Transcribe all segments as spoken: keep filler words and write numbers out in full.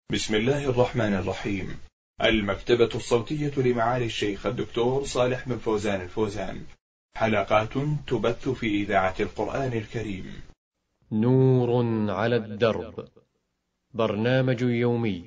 بسم الله الرحمن الرحيم. المكتبة الصوتية لمعالي الشيخ الدكتور صالح بن فوزان الفوزان، حلقات تبث في إذاعة القرآن الكريم. نور على الدرب، برنامج يومي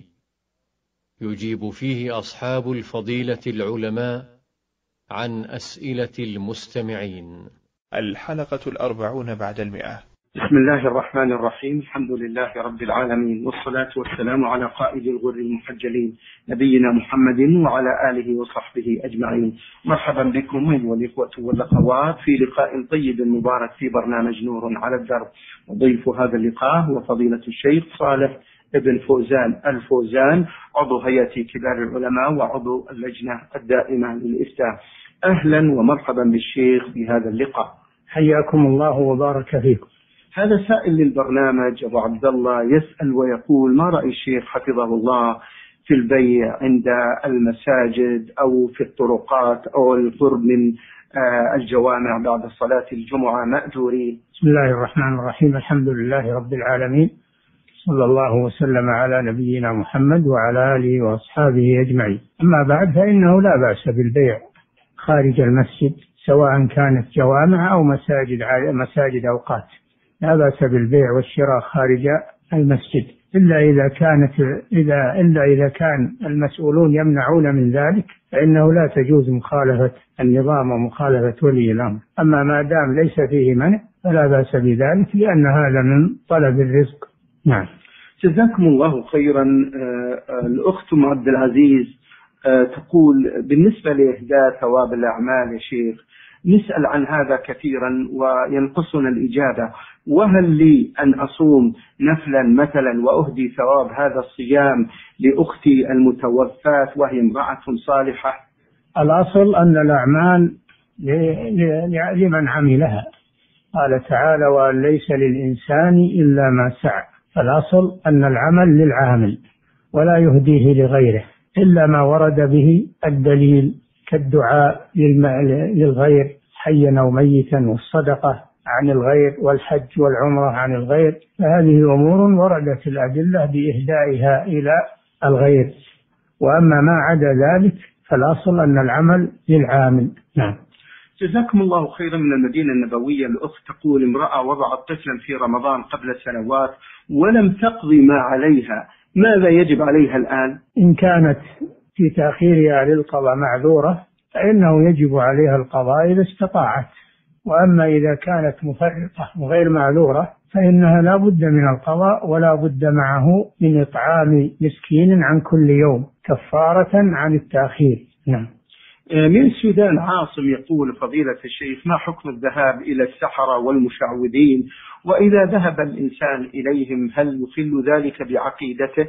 يجيب فيه أصحاب الفضيلة العلماء عن أسئلة المستمعين. الحلقة الأربعون بعد المئة. بسم الله الرحمن الرحيم. الحمد لله رب العالمين، والصلاة والسلام على قائد الغر المحجلين نبينا محمد وعلى آله وصحبه أجمعين. مرحبا بكم أيها الإخوة والأخوات في لقاء طيب مبارك في برنامج نور على الدرب. وضيف هذا اللقاء هو فضيلة الشيخ صالح بن فوزان الفوزان، عضو هيئة كبار العلماء وعضو اللجنة الدائمة للإفتاء. أهلا ومرحبا بالشيخ في هذا اللقاء. حياكم الله وبارك فيكم. هذا سائل للبرنامج أبو عبد الله يسأل ويقول: ما رأي الشيخ حفظه الله في البيع عند المساجد أو في الطرقات أو القرب من الجوامع بعد صلاة الجمعة مأجورين؟ بسم الله الرحمن الرحيم. الحمد لله رب العالمين، صلى الله وسلم على نبينا محمد وعلى آله وأصحابه أجمعين. أما بعد، فإنه لا بأس بالبيع خارج المسجد، سواء كانت جوامع أو مساجد مساجد أوقات، لا بأس بالبيع والشراء خارج المسجد، إلا إذا كانت إذا إلا إذا كان المسؤولون يمنعون من ذلك، فإنه لا تجوز مخالفة النظام ومخالفة ولي الأمر. أما ما دام ليس فيه منع فلا بأس بذلك، لأن هذا من طلب الرزق. نعم. جزاكم الله خيرا. الأخت أم عبد العزيز تقول: بالنسبة لإهداء ثواب الأعمال يا شيخ، نسأل عن هذا كثيرا وينقصنا الإجابة، وهل لي أن أصوم نفلا مثلا وأهدي ثواب هذا الصيام لأختي المتوفاة وهي امرأة صالحة؟ الأصل أن الأعمال لمن عملها، قال تعالى: وأن ليس للإنسان إلا ما سعى. فالأصل أن العمل للعامل ولا يهديه لغيره إلا ما ورد به الدليل، كالدعاء للغير حيا أو ميتا، والصدقة عن الغير، والحج والعمرة عن الغير، فهذه أمور وردت الأدلة بإهدائها إلى الغير. وأما ما عدا ذلك فالأصل أن العمل للعامل. نعم. جزاكم الله خيرا. من المدينة النبوية الأخت تقول: امرأة وضعت طفلا في رمضان قبل سنوات ولم تقضي ما عليها، ماذا يجب عليها الآن؟ إن كانت في تأخيرها للقضاء معذورة فإنه يجب عليها القضاء إذا استطاعت، وأما إذا كانت مفرطة وغير معذورة فإنها لا بد من القضاء، ولا بد معه من إطعام مسكين عن كل يوم كفارة عن التأخير. نعم. من السودان عاصم يقول: فضيلة الشيخ، ما حكم الذهاب إلى السحرة والمشعوذين؟ وإذا ذهب الإنسان إليهم هل يخل ذلك بعقيدته؟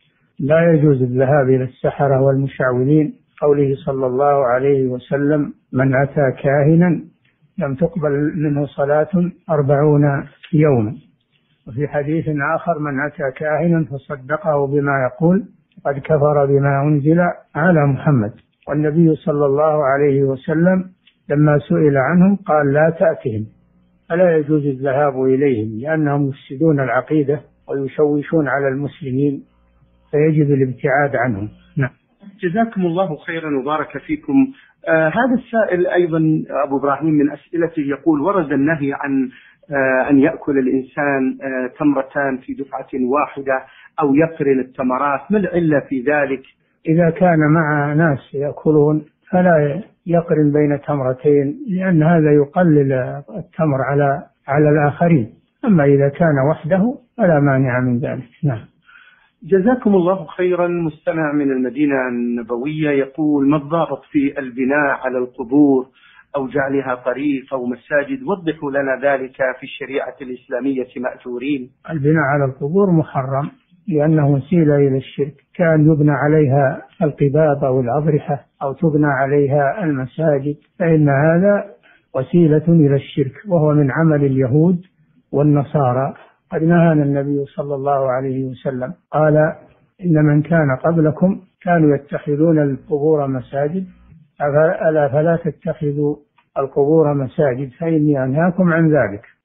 لا يجوز الذهاب إلى السحرة والمشعوذين، قوله صلى الله عليه وسلم: من أتى كاهنا لم تقبل منه صلاة أربعون يوما. وفي حديث آخر: من أتى كاهنا فصدقه بما يقول قد كفر بما أنزل على محمد. والنبي صلى الله عليه وسلم لما سئل عنهم قال: لا تأتهم. فلا يجوز الذهاب إليهم لأنهم يفسدون العقيدة ويشوشون على المسلمين، فيجب الابتعاد عنهم. نعم. جزاكم الله خيرا وبارك فيكم. آه هذا السائل أيضا أبو إبراهيم من أسئلته يقول: ورد النهي عن آه أن يأكل الإنسان آه تمرتان في دفعة واحدة أو يقرن التمرات، ما العلة في ذلك؟ إذا كان مع ناس يأكلون فلا يقرن بين تمرتين، لأن هذا يقلل التمر على على الآخرين. أما إذا كان وحده فلا مانع من ذلك. نعم. جزاكم الله خيرا. مستمع من المدينة النبوية يقول: ما الضابط في البناء على القبور أو جعلها طريق أو مساجد؟ وضحوا لنا ذلك في الشريعة الإسلامية مأجورين. البناء على القبور محرم لأنه وسيلة إلى الشرك، كان يبنى عليها القباب أو الأضرحة أو تبنى عليها المساجد، فإن هذا وسيلة إلى الشرك، وهو من عمل اليهود والنصارى. قد نهانا النبي صلى الله عليه وسلم، قال: إن من كان قبلكم كانوا يتخذون القبور مساجد، ألا فلا تتخذوا القبور مساجد فإني أنهاكم عن ذلك.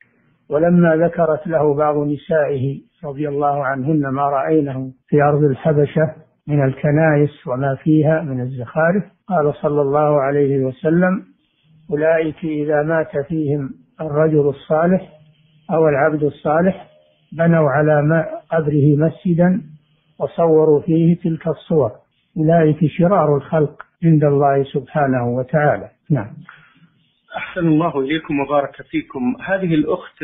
ولما ذكرت له بعض نسائه رضي الله عنهن ما رأينه في أرض الحبشة من الكنائس وما فيها من الزخارف، قال صلى الله عليه وسلم: أولئك إذا مات فيهم الرجل الصالح أو العبد الصالح بنوا على قبره مسجدا وصوروا فيه تلك الصور، أولئك شرار الخلق عند الله سبحانه وتعالى. نعم. أحسن الله إليكم وبارك فيكم. هذه الأخت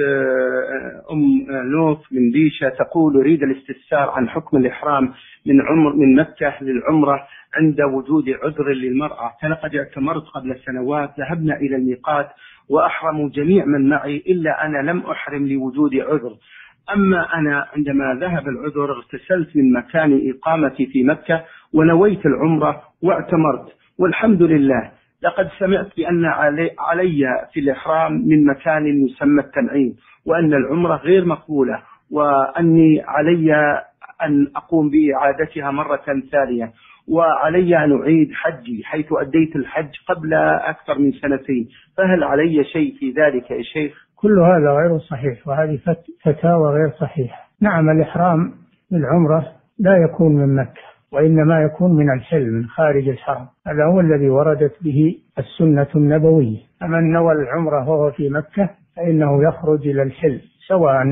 أم نوف من ديشة تقول: أريد الاستفسار عن حكم الإحرام من عمر من مكة للعمرة عند وجود عذر للمرأة. فلقد اعتمرت قبل سنوات، ذهبنا إلى الميقات وأحرموا جميع من معي إلا أنا لم أحرم لوجود عذر. أما أنا عندما ذهب العذر اغتسلت من مكان إقامتي في مكة ونويت العمرة واعتمرت، والحمد لله. لقد سمعت بأن علي, علي في الإحرام من مكان يسمى التنعيم، وأن العمرة غير مقبولة، وأني علي أن أقوم بإعادتها مرة ثانية، وعلي أن أعيد حجي حيث أديت الحج قبل أكثر من سنتين، فهل علي شيء في ذلك يا شيخ؟ كل هذا غير صحيح، وهذه فتاوى غير صحيحة. نعم، الإحرام بالعمرة لا يكون من مكة، وإنما يكون من الحل من خارج الحرم، هذا هو الذي وردت به السنة النبوية. فمن نوى العمرة وهو في مكة فإنه يخرج إلى الحل، سواء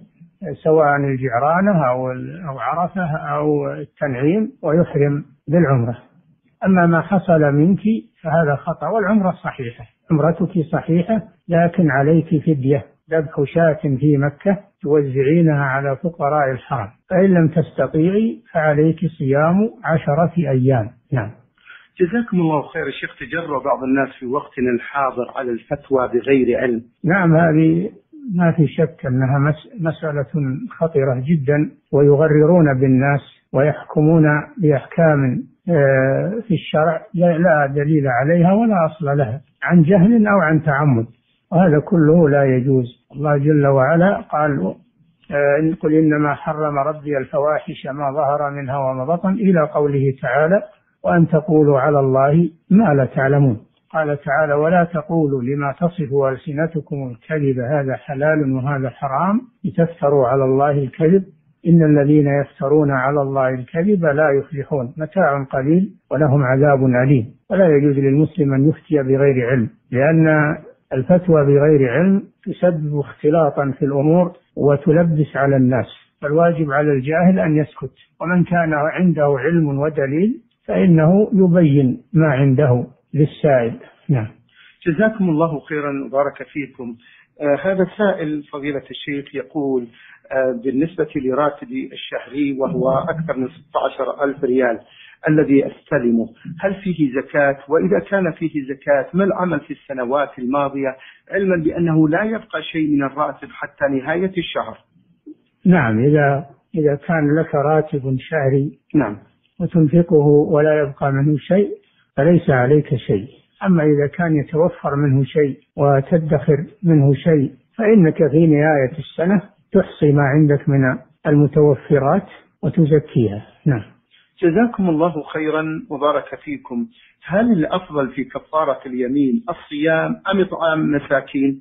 سواء الجعرانة أو أو عرفة أو التنعيم، ويحرم بالعمرة. أما ما حصل منك فهذا خطأ، والعمرة صحيحة، عمرتك صحيحة، لكن عليك فدية، ذبح شاة في مكة توزعينها على فقراء الحرم، فإن لم تستطيعي فعليك صيام عشرة أيام. نعم. جزاكم الله خير. الشيخ، تجرأ بعض الناس في وقتنا الحاضر على الفتوى بغير علم. نعم، هذه ما في شك أنها مسألة خطيرة جدا، ويغررون بالناس ويحكمون بأحكام في الشرع لا دليل عليها ولا أصل لها، عن جهل أو عن تعمد، وهذا كله لا يجوز. الله جل وعلا قال: قل إنما حرم ربي الفواحش ما ظهر منها وما بطن، إلى قوله تعالى: وأن تقولوا على الله ما لا تعلمون. قال تعالى: ولا تقولوا لما تصف ألسنتكم الكذب هذا حلال وهذا حرام لتفتروا على الله الكذب إن الذين يفترون على الله الكذب لا يفلحون، متاع قليل ولهم عذاب أليم. ولا يجوز للمسلم أن يفتي بغير علم، لأن الفتوى بغير علم تسبب اختلاطا في الأمور وتلبس على الناس، فالواجب على الجاهل أن يسكت، ومن كان عنده علم ودليل فإنه يبين ما عنده للسائل. نعم. جزاكم الله خيرا وبارك فيكم. آه هذا السائل فضيلة الشيخ يقول: آه بالنسبة لراتبي الشهري وهو أكثر من ستة عشر ألف ريال الذي أستلمه، هل فيه زكاة؟ وإذا كان فيه زكاة ما العمل في السنوات الماضية، علما بأنه لا يبقى شيء من الراتب حتى نهاية الشهر؟ نعم، إذا إذا كان لك راتب شهري نعم وتنفقه ولا يبقى منه شيء فليس عليك شيء. أما إذا كان يتوفر منه شيء وتدخر منه شيء فإنك في نهاية السنة تحصي ما عندك من المتوفرات وتزكيها. نعم. جزاكم الله خيرا وبارك فيكم. هل الأفضل في كفارة اليمين الصيام أم إطعام مساكين؟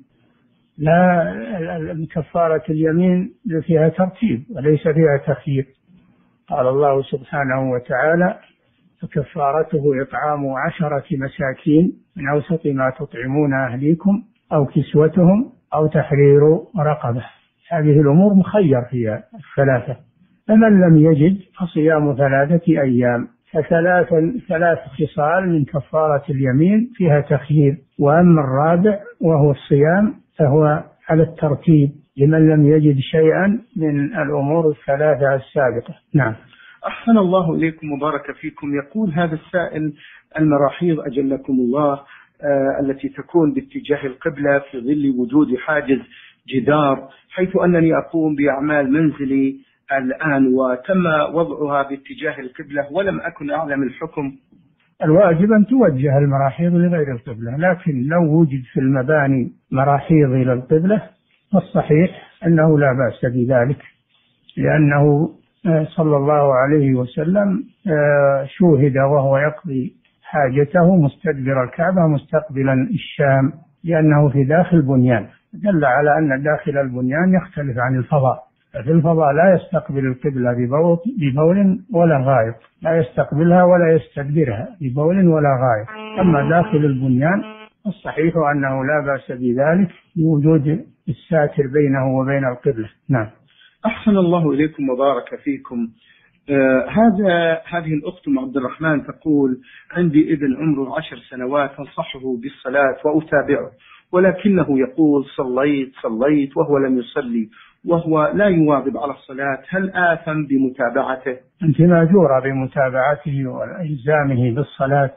لا، كفارة اليمين فيها ترتيب وليس فيها تخيير. قال الله سبحانه وتعالى: فكفارته إطعام عشرة مساكين من أوسط ما تطعمون أهليكم أو كسوتهم أو تحرير رقبة. هذه الأمور مخير فيها الثلاثة. فمن لم يجد فصيام ثلاثة أيام. فثلاث ثلاث خصال من كفارة اليمين فيها تخيير، وأما الرابع وهو الصيام فهو على الترتيب لمن لم يجد شيئا من الأمور الثلاثة السابقة. نعم. أحسن الله إليكم وبارك فيكم. يقول هذا السائل: المراحيض أجلكم الله آه التي تكون باتجاه القبلة في ظل وجود حاجز جدار، حيث أنني أقوم بأعمال منزلي الآن وتم وضعها باتجاه القبلة ولم أكن أعلم الحكم. الواجب أن توجه المراحيض لغير القبلة، لكن لو وجد في المباني مراحيض إلى القبلة فالصحيح أنه لا بأس بذلك، لأنه صلى الله عليه وسلم شوهد وهو يقضي حاجته مستدبر الكعبة مستقبلا الشام، لأنه في داخل بنيان. دل على أن داخل البنيان يختلف عن الفضاء. ففي الفضاء لا يستقبل القبلة ببول ولا غائط، لا يستقبلها ولا يستدبرها ببول ولا غائط. أما داخل البنيان الصحيح أنه لا بأس بذلك لوجود الساتر بينه وبين القبلة. نعم. أحسن الله إليكم وبارك فيكم. آه هذا هذه الأخت أم عبد الرحمن تقول: عندي ابن عمره عشر سنوات أنصحه بالصلاة وأتابعه، ولكنه يقول صليت صليت وهو لم يصلي وهو لا يواظب على الصلاة، هل آثم بمتابعته؟ أنت مأجورة بمتابعته وإلزامه بالصلاة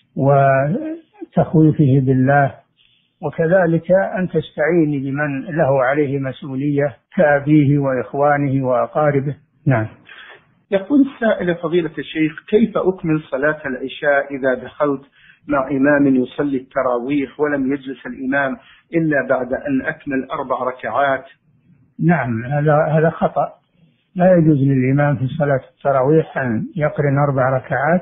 وتخويفه بالله، وكذلك أن تستعيني بمن له عليه مسؤولية كأبيه وإخوانه وأقاربه. نعم. يقول السائل: فضيلة الشيخ، كيف أكمل صلاة العشاء إذا دخلت مع إمام يصلي التراويح ولم يجلس الإمام إلا بعد أن أكمل أربع ركعات؟ نعم، هذا هذا خطأ. لا يجوز للإمام في صلاة التراويح أن يقرن أربع ركعات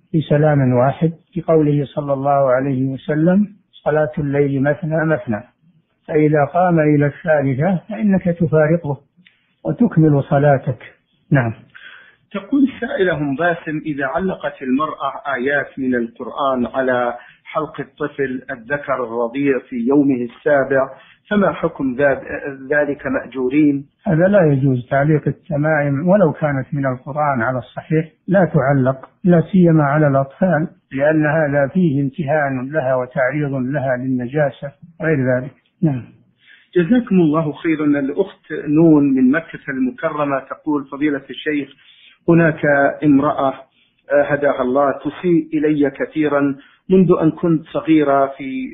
بسلام واحد، بقوله صلى الله عليه وسلم: صلاة الليل مثنى مثنى، فإذا قام إلى الثالثة فإنك تفارقه وتكمل صلاتك. نعم. تقول السائلة هم باسم: إذا علقت المرأة آيات من القرآن على حلق الطفل الذكر الرضيع في يومه السابع فما حكم ذلك؟ مأجورين؟ هذا لا يجوز. تعليق التمائم ولو كانت من القرآن على الصحيح لا تعلق، لا سيما على الأطفال، لأن هذا فيه امتهان لها وتعريض لها للنجاسة غير ذلك. نعم. جزاكم الله خيرا. الأخت نون من مكة المكرمة تقول: فضيلة الشيخ، هناك امرأة هداها الله تسيء إلي كثيرا منذ أن كنت صغيرة في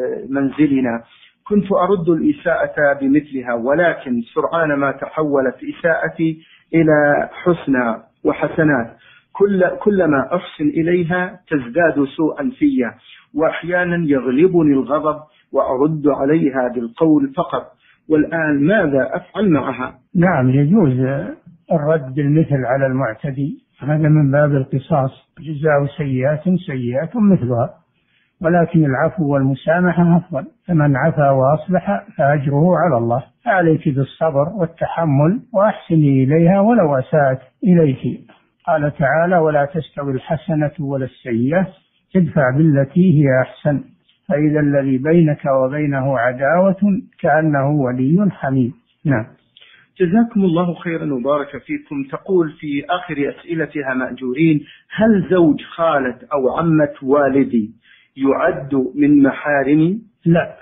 منزلنا، كنت أرد الإساءة بمثلها، ولكن سرعان ما تحولت إساءتي إلى حسنى وحسنات، كل كلما أحسن إليها تزداد سوءا فيا، وأحيانا يغلبني الغضب وأرد عليها بالقول فقط، والآن ماذا أفعل معها؟ نعم، يجوز الرد بالمثل على المعتدي، هذا من باب القصاص، جزاء سيئات سيئات مثلها، ولكن العفو والمسامحة أفضل، فمن عفا وأصلح فأجره على الله. عليك بالصبر والتحمل وأحسني إليها ولو أساءت إليك. قال تعالى: ولا تستوي الحسنة ولا السيئة ادفع بالتي هي أحسن فإذا الذي بينك وبينه عداوة كأنه ولي حميم. نعم. جزاكم الله خيرا وبارك فيكم. تقول في آخر أسئلتها مأجورين: هل زوج خالة أو عمة والدي يعد من محارمي؟ لا،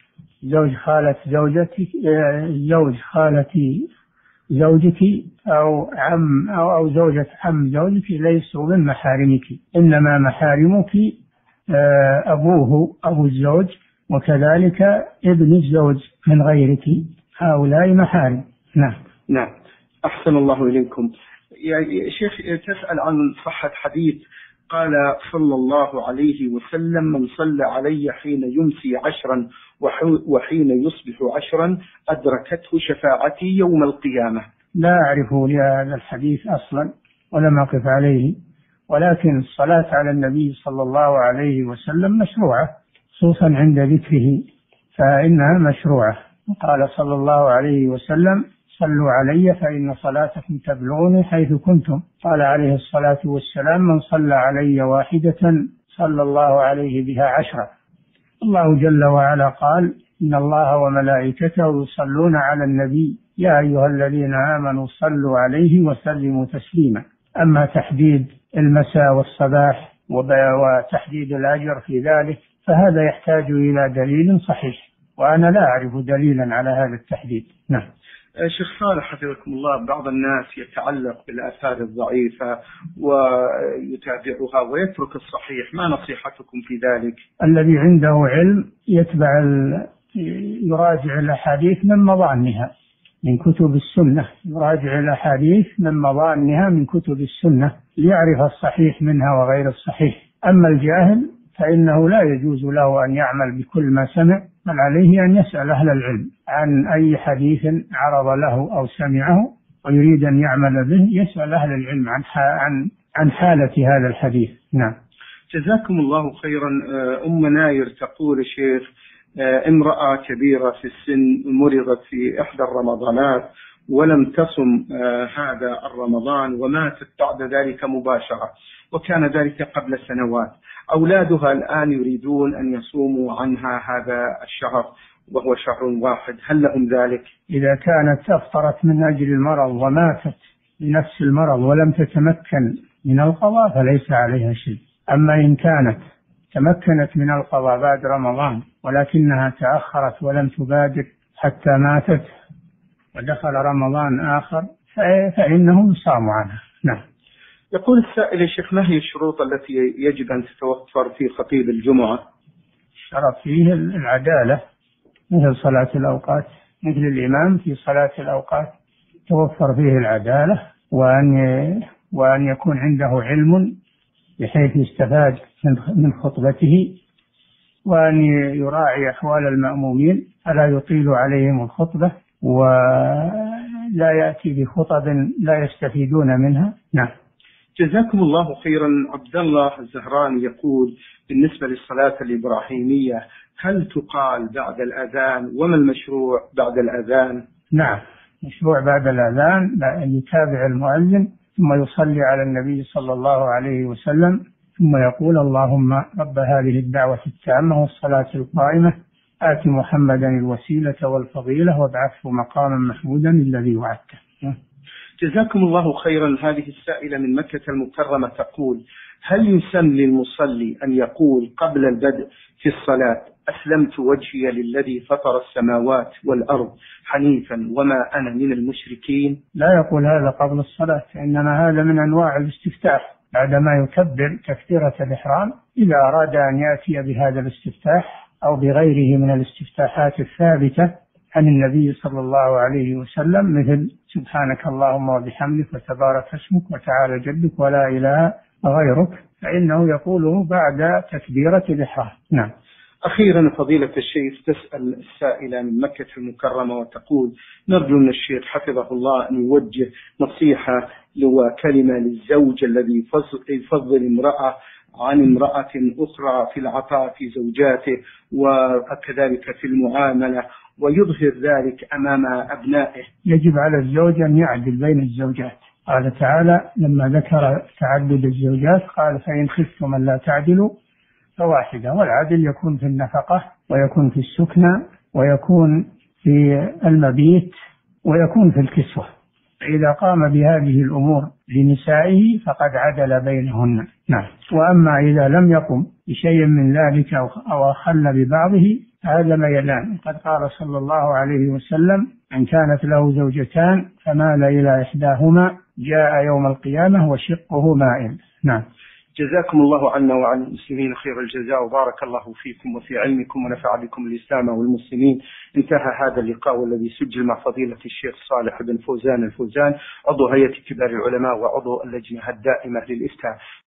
زوج خالة زوجتك، زوج خالة زوجك أو عم أو, أو زوجة عم زوجك ليسوا من محارمك، إنما محارمك أبوه أبو الزوج، وكذلك ابن الزوج من غيرك، هؤلاء محارم. نعم. نعم. أحسن الله إليكم. يا شيخ، تسأل عن صحة حديث قال صلى الله عليه وسلم: من صلى علي حين يمسي عشرا وحين يصبح عشرا أدركته شفاعتي يوم القيامة. لا أعرف لهذا الحديث أصلا ولم أقف عليه، ولكن الصلاة على النبي صلى الله عليه وسلم مشروعة، خصوصا عند ذكره فإنها مشروعة. قال صلى الله عليه وسلم: صلوا علي فإن صلاتكم تبلغني حيث كنتم. قال عليه الصلاة والسلام: من صلى علي واحدة صلى الله عليه بها عشرة. الله جل وعلا قال: إن الله وملائكته يصلون على النبي يا أيها الذين آمنوا صلوا عليه وسلموا تسليما. أما تحديد المساء والصباح وتحديد الأجر في ذلك فهذا يحتاج إلى دليل صحيح، وأنا لا أعرف دليلا على هذا التحديد. نعم. شيخ صالح حفظكم الله، بعض الناس يتعلق بالآثار الضعيفة ويتابعها ويترك الصحيح، ما نصيحتكم في ذلك؟ الذي عنده علم يتبع ال... يراجع الأحاديث من مظانها من كتب السنة، يراجع الأحاديث من مظانها من كتب السنة ليعرف الصحيح منها وغير الصحيح. أما الجاهل فإنه لا يجوز له أن يعمل بكل ما سمع، بل عليه أن يسأل أهل العلم عن أي حديث عرض له أو سمعه ويريد أن يعمل به، يسأل أهل العلم عن عن عن حالة هذا الحديث. نعم. جزاكم الله خيرا. أم ناير تقول: شيخ، امرأة كبيرة في السن مرضت في إحدى الرمضانات ولم تصم هذا الرمضان وماتت بعد ذلك مباشرة، وكان ذلك قبل سنوات. أولادها الآن يريدون أن يصوموا عنها هذا الشهر وهو شهر واحد، هل لهم ذلك؟ إذا كانت أفطرت من أجل المرض وماتت بنفس المرض ولم تتمكن من القضاء فليس عليها شيء. أما إن كانت تمكنت من القضاء بعد رمضان ولكنها تأخرت ولم تبادر حتى ماتت ودخل رمضان آخر فإنه يصام عنها. نعم. يقول السائل: يا شيخ، ما هي الشروط التي يجب أن تتوفر في خطيب الجمعة؟ شرط فيه العدالة مثل صلاة الأوقات، مثل الإمام في صلاة الأوقات توفر فيه العدالة، وأن وأن يكون عنده علم بحيث يستفاد من خطبته، وأن يراعي أحوال المأمومين فلا يطيل عليهم الخطبة ولا يأتي بخطب لا يستفيدون منها. نعم. جزاكم الله خيرا. عبد الله الزهراني يقول: بالنسبة للصلاة الإبراهيمية هل تقال بعد الأذان، وما المشروع بعد الأذان؟ نعم، مشروع بعد الأذان أن يتابع المؤذن ثم يصلي على النبي صلى الله عليه وسلم ثم يقول: اللهم رب هذه الدعوة التامة والصلاة القائمة آت محمدا الوسيلة والفضيلة وابعثه مقاما محمودا الذي وعدته. جزاكم الله خيرا. هذه السائلة من مكة المكرمة تقول: هل يسن للمصلي أن يقول قبل البدء في الصلاة: أسلمت وجهي للذي فطر السماوات والأرض حنيفا وما أنا من المشركين؟ لا يقول هذا قبل الصلاة، إنما هذا من أنواع الاستفتاح بعدما يكبر تكبيرة الإحرام. إذا أراد أن يأتي بهذا الاستفتاح أو بغيره من الاستفتاحات الثابتة عن النبي صلى الله عليه وسلم مثل سبحانك اللهم وبحمدك وتبارك اسمك وتعالى جدك ولا إله غيرك، فإنه يقوله بعد تكبيرة الإحرام. نعم. أخيرا فضيلة الشيخ، تسأل السائلة من مكة المكرمة وتقول: نرجو من الشيخ حفظه الله أن يوجه نصيحة وكلمة للزوج الذي يفضل امرأة عن امرأة أخرى في العطاء في زوجاته وكذلك في المعاملة ويظهر ذلك أمام أبنائه. يجب على الزوج أن يعدل بين الزوجات. قال تعالى لما ذكر تعدد الزوجات قال: فإن خفتم ألا تعدلوا فواحدة. والعدل يكون في النفقة ويكون في السكنى ويكون في المبيت ويكون في الكسوة. فإذا قام بهذه الأمور لنسائه فقد عدل بينهن. نعم. وأما إذا لم يقم بشيء من ذلك أو أخل ببعضه هذا ميلان. قد قال صلى الله عليه وسلم: من كانت له زوجتان فمال إلى إحداهما جاء يوم القيامة وشقه مائل. نعم. جزاكم الله عنا وعن المسلمين خير الجزاء، وبارك الله فيكم وفي علمكم ونفع بكم الإسلام والمسلمين. انتهى هذا اللقاء والذي سجل مع فضيلة الشيخ صالح بن فوزان الفوزان عضو هيئة كبار العلماء وعضو اللجنة الدائمة للإفتاء.